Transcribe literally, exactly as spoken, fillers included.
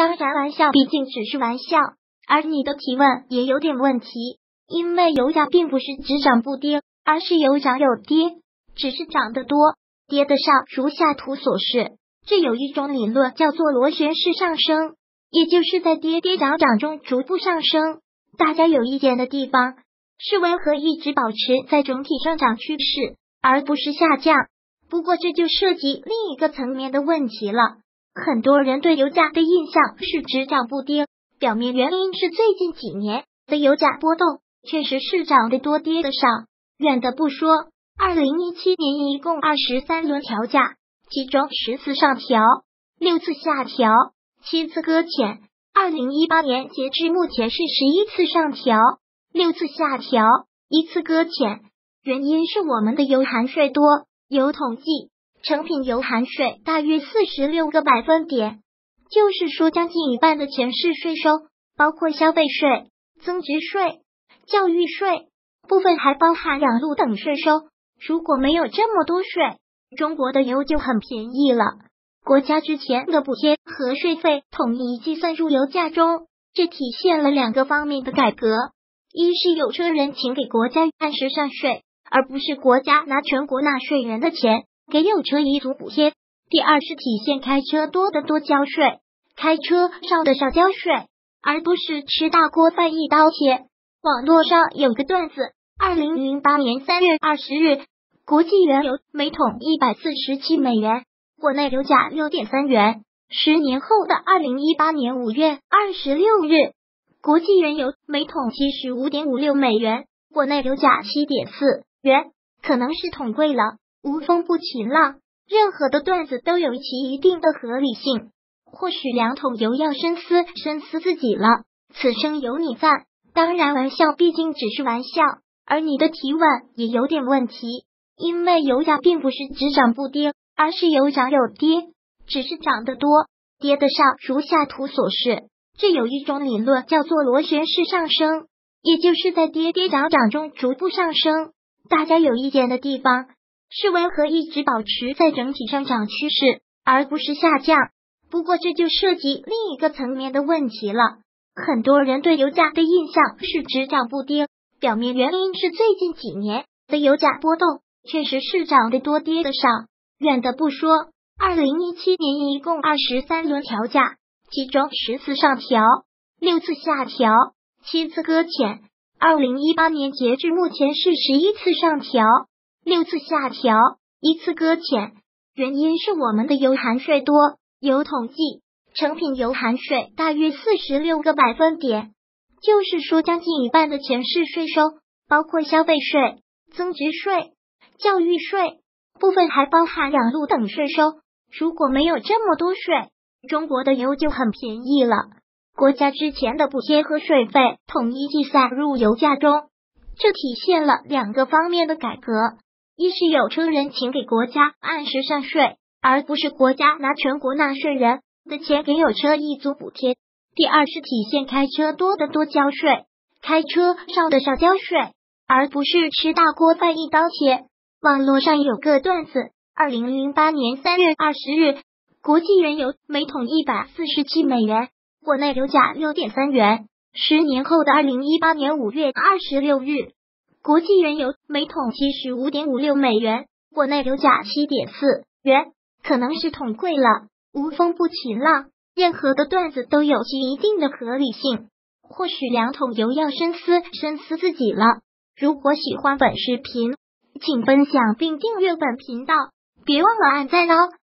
当然，玩笑毕竟只是玩笑，而你的提问也有点问题，因为油价并不是只涨不跌，而是有涨有跌，只是涨得多，跌得少。如下图所示，这有一种理论叫做螺旋式上升，也就是在跌跌涨涨中逐步上升。大家有意见的地方是为何一直保持在整体上涨趋势，而不是下降。不过这就涉及另一个层面的问题了。很多人对油价的印象是只涨不跌，表面原因是最近几年的油价波动确实是涨得多跌得少。远的不说，二零一七年一共二十三轮调价，其中十次上调，六次下调，七次搁浅。二零一八年截至目前是十一次上调，六次下调，一次搁浅。原因是我们的油含税多，有统计，成品油含税大约四十六个百分点，就是说将近一半的钱是税收，包括消费税、增值税、教育税，部分还包含养路等税收。如果没有这么多税，中国的油就很便宜了。国家之前的补贴和税费统一计算入油价中，这体现了两个方面的改革：一是有车人请给国家按时上税，而不是国家拿全国纳税人的钱给有车一族补贴；第二是体现开车多的多交税，开车少的少交税，而不是吃大锅饭一刀切。网络上有个段子，二零零八年三月二十日，国际原油每桶一百四十七美元，国内油价 六点三元。十年后的二零一八年五月二十六日，国际原油每桶 七十五点五六美元，国内油价 七点四元。可能是桶贵了，无风不起浪，任何的段子都有其一定的合理性。或许两桶油要深思深思自己了，此生有你在。当然，玩笑毕竟只是玩笑，而你的提问也有点问题，因为油价并不是只涨不跌，而是有涨有跌，只是涨得多，跌得少。如下图所示，这有一种理论叫做螺旋式上升，也就是在跌跌涨涨中逐步上升。大家有意见的地方是为何一直保持在整体上涨趋势，而不是下降。不过这就涉及另一个层面的问题了。很多人对油价的印象是只涨不跌，表面原因是最近几年的油价波动确实是涨得多跌得少。远的不说，二零一七年一共二十三轮调价，其中十次上调，六次下调，七次搁浅。二零一八年截至目前是十一次上调，六次下调，一次搁浅。原因是我们的油含税多，有统计，成品油含税大约四十六个百分点，就是说将近一半的钱是税收，包括消费税、增值税、教育税，部分还包含养路等税收。如果没有这么多税，中国的油就很便宜了。国家之前的补贴和税费统一计算入油价中，这体现了两个方面的改革：一是有车人请给国家按时上税，而不是国家拿全国纳税人的钱给有车一族补贴；第二是体现开车多的多交税，开车少的少交税，而不是吃大锅饭一刀切。网络上有个段子，二零零八年三月二十日，国际原油每桶一百四十七美元，国内油价 六点三元。十年后的二零一八年五月二十六日，国际原油每桶 七十五点五六美元，国内油价 七点四元。可能是桶贵了，无风不起浪，任何的段子都有其一定的合理性。或许两桶油要深思深思自己了。如果喜欢本视频，请分享并订阅本频道，别忘了按赞哦。